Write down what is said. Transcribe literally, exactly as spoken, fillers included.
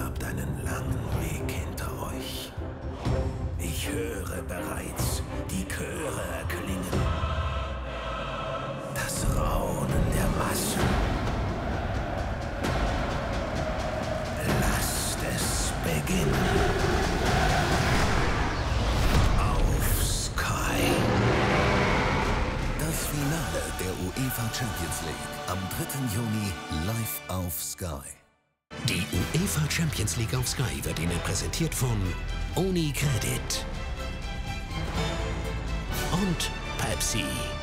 habt einen langen Weg hinter euch. Ich höre bereits die Chöre erklingen. Das Raunen der Massen. Lasst es beginnen. Auf Sky. Das Finale der UEFA Champions League am dritten Juni live auf Sky. Die UEFA Champions League auf Sky wird Ihnen präsentiert von UniCredit und Pepsi.